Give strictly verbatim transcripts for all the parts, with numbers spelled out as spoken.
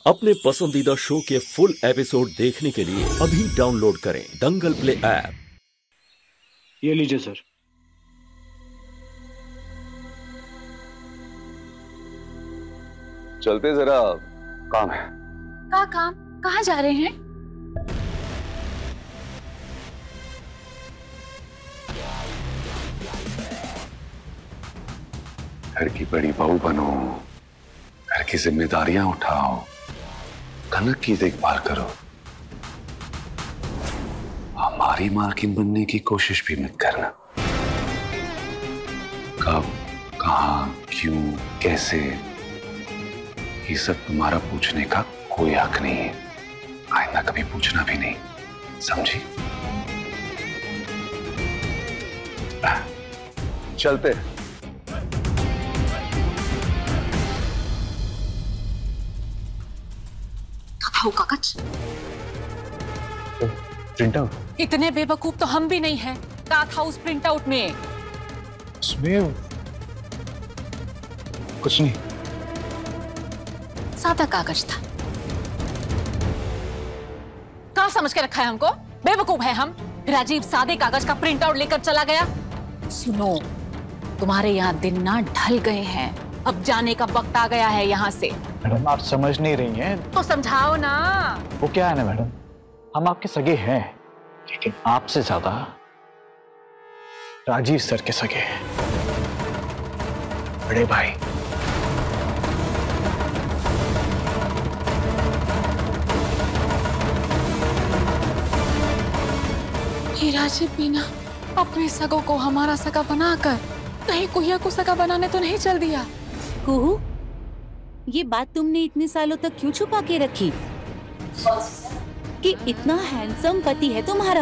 अपने पसंदीदा शो के फुल एपिसोड देखने के लिए अभी डाउनलोड करें दंगल प्ले ऐप। ये लीजिए सर। चलते जरा काम है। क्या काम? कहाँ जा रहे हैं? घर की बड़ी बहू बनो, घर की जिम्मेदारियां उठाओ, कनक की देखभाल करो, हमारी मालकिन बनने की कोशिश भी मत करना। कब, कहां, क्यों, कैसे, ये सब तुम्हारा पूछने का कोई हक नहीं है। आइंदा कभी पूछना भी नहीं, समझी? चलते हैं। कागज प्रिंट आउट? इतने बेवकूफ तो हम भी नहीं हैं। क्या था उस प्रिंट आउट में? उसमें कुछ नहीं, सादा कागज था। कहाँ समझ के रखा है हमको? बेवकूफ है हम। राजीव सादे कागज का प्रिंट आउट लेकर चला गया। सुनो, तुम्हारे यहाँ दिन ना ढल गए हैं, अब जाने का वक्त आ गया है यहाँ से। मैडम आप समझ नहीं रही हैं। तो समझाओ ना। वो क्या है ना मैडम, हम आपके सगे हैं, लेकिन आपसे ज्यादा राजीव सर के सगे हैं, बड़े भाई। ये राजीव बिना अपने सगों को हमारा सगा बनाकर कहीं कुहिया को सगा बनाने तो नहीं चल दिया? कुहू, ये बात तुमने इतने सालों तक क्यों छुपा के रखी कि इतना हैंडसम पति है तुम्हारा?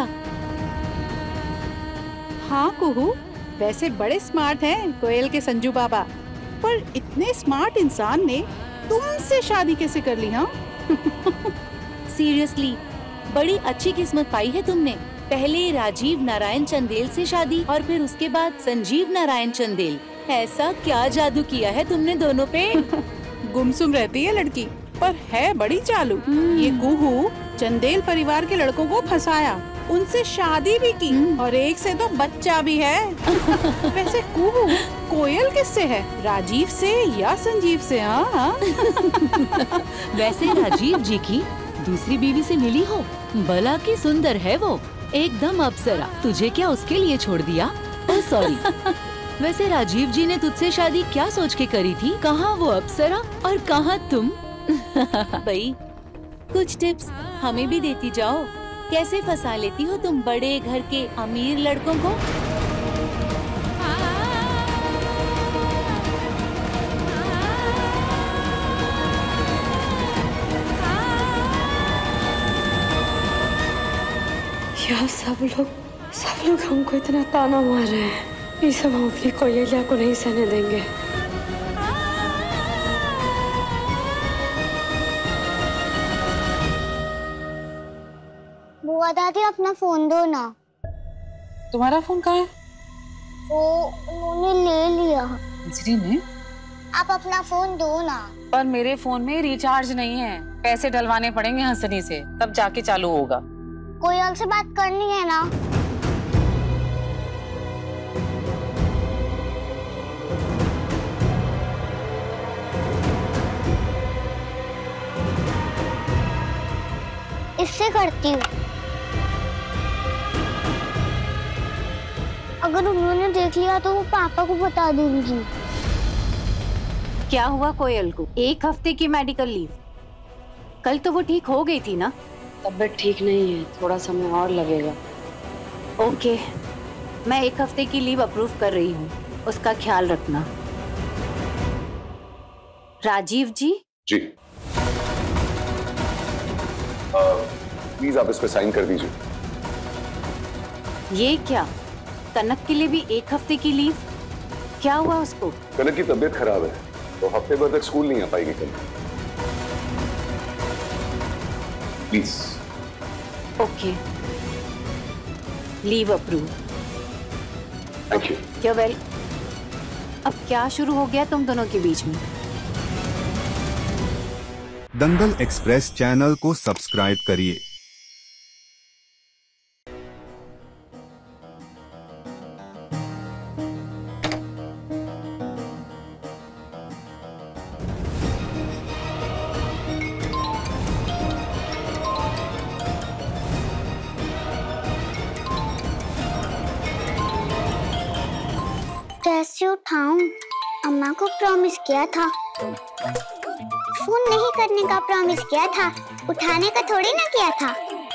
हाँ कुहू, वैसे बड़े स्मार्ट हैं कोयल के संजू बाबा, पर इतने स्मार्ट इंसान ने तुमसे शादी कैसे कर ली? हाँ सीरियसली बड़ी अच्छी किस्मत पाई है तुमने। पहले राजीव नारायण चंदेल से शादी और फिर उसके बाद संजीव नारायण चंदेल। ऐसा क्या जादू किया है तुमने दोनों पे? गुमसुम रहती है लड़की, पर है बड़ी चालू। ये कुहू चंदेल परिवार के लड़कों को फंसाया, उनसे शादी भी की और एक से तो बच्चा भी है। वैसे कुहू, कोयल किससे है, राजीव से या संजीव से? हाँ वैसे राजीव जी की दूसरी बीवी से मिली हो? भला की सुंदर है वो, एकदम अप्सरा। तुझे क्या उसके लिए छोड़ दिया? सॉरी। वैसे राजीव जी ने तुझसे शादी क्या सोच के करी थी? कहाँ वो अप्सरा और कहाँ तुम? भाई कुछ टिप्स हमें भी देती जाओ। कैसे फंसा लेती हो तुम बड़े घर के अमीर लड़कों को? यार सब लोग सब लोग हमको इतना ताना मार रहे हैं, ये सब हम अपनी कोयलिया को नहीं सहने देंगे। बुआ दादी अपना फोन दो ना। तुम्हारा फोन कहाँ है? वो उन्होंने ले लिया। अंजलि ने? आप अपना फोन दो ना। पर मेरे फोन में रिचार्ज नहीं है, पैसे डलवाने पड़ेंगे हंसनी से, तब जाके चालू होगा। कोयल से बात करनी है ना। इससे करती हूँ। अगर उन्होंने देख लिया तो वो पापा को बता दूंगी। क्या हुआ कोयल को? एक हफ्ते की मेडिकल लीव। कल तो वो ठीक हो गई थी ना? तबीयत ठीक नहीं है, थोड़ा समय और लगेगा। ओके, मैं एक हफ्ते की लीव अप्रूव कर रही हूँ, उसका ख्याल रखना। राजीव जी? जी प्लीज आप इस पे साइन कर दीजिए। ये क्या, कनक के लिए भी एक हफ्ते की लीव? क्या हुआ उसको? कनक की तबीयत खराब है तो हफ्ते भर तक स्कूल नहीं आ पाएगी कल। Please. Okay, leave approve. Thank you. क्या वेल, अब क्या शुरू हो गया तुम दोनों के बीच में? दंगल एक्सप्रेस चैनल को सब्सक्राइब करिए। कैसे उठाऊं? अम्मा को प्रॉमिस किया था, फोन नहीं करने का प्रॉमिस किया था, उठाने का थोड़ी ना किया था।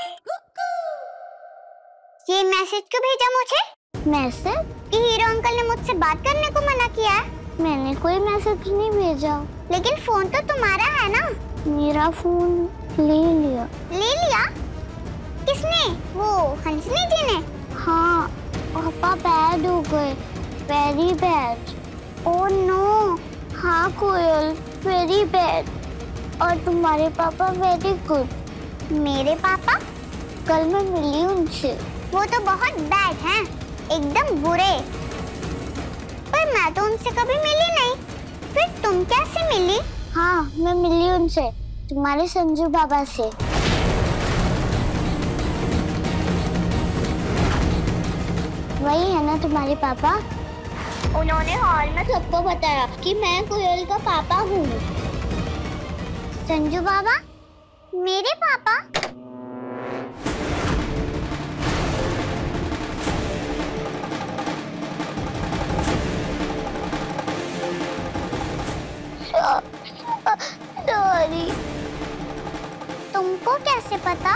ये मैसेज क्यों भेजा मुझे? मैसेज? कि हीरो अंकल ने मुझसे बात करने को मना किया है। मैंने कोई मैसेज नहीं भेजा। लेकिन फोन तो तुम्हारा है ना? मेरा फोन ले लिया। ले लिया? किसने? वो हंसनी जी ने? हाँ, पापा बैड हो गए, वेरी बैड। Oh no. हाँ कोयल, वेरी बैड। और तुम्हारे पापा वेरी गुड। मेरे पापा? कल मैं मिली उनसे, वो तो बहुत बैड हैं, एकदम बुरे। पर मैं तो उनसे कभी मिली नहीं। फिर तुम कैसे मिली? हाँ, मैं मिली उनसे, तुम्हारे संजू बाबा से। वही है ना तुम्हारे पापा? उन्होंने हॉल में सबको बताया कि मैं कोयल का पापा हूँ। संजू बाबा? मेरे पापा? सॉरी। तुमको कैसे पता?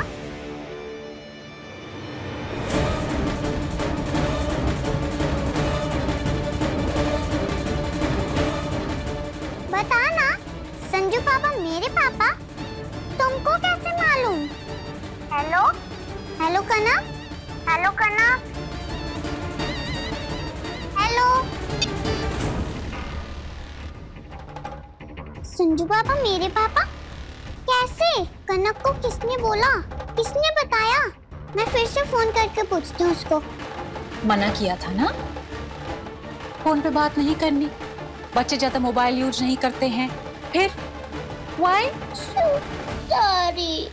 बताना। संजू पापा मेरे पापा? तुमको कैसे मालूम? Hello hello Kanak, hello Kanak, hello. Sanju पापा मेरे पापा? कैसे? कनक को किसने बोला? किसने बताया? मैं फिर से फोन करके पूछती हूँ उसको। मना किया था ना, फोन पे बात नहीं करनी। बच्चे ज्यादा मोबाइल यूज नहीं करते हैं। फिर व्हाई? सॉरी।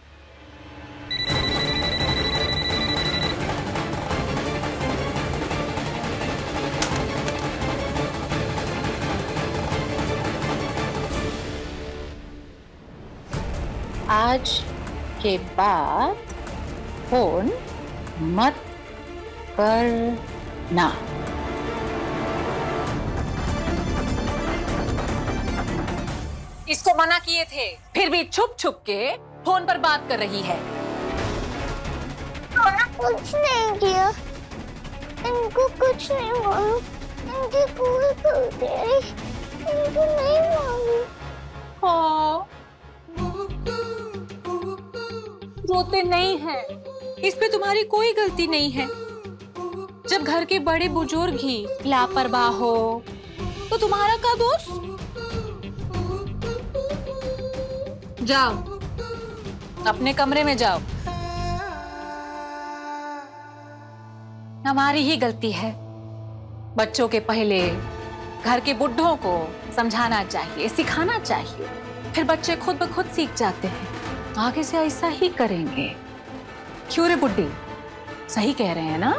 आज के बाद फोन मत करना। इसको मना किए थे, फिर भी छुप छुप के फोन पर बात कर रही है। कुछ नहीं किया, इनको कुछ नहीं मालूम, इनकी पूरी गलती है, इनको नहीं मालूम। हाँ, रोते नहीं हैं, इस पे तुम्हारी कोई गलती नहीं है। जब घर के बड़े बुजुर्ग ही लापरवाह हो तो तुम्हारा क्या दोष? जाओ, अपने कमरे में जाओ। हमारी ही गलती है। बच्चों के पहले घर के बुढ़ों को समझाना चाहिए, सिखाना चाहिए, फिर बच्चे खुद ब खुद सीख जाते हैं। आगे से ऐसा ही करेंगे। क्यों रे बुड्ढी, सही कह रहे हैं ना?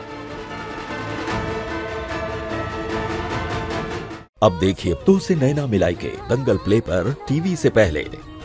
अब देखिए तो से नैना मिलाई के दंगल प्ले पर टीवी से पहले।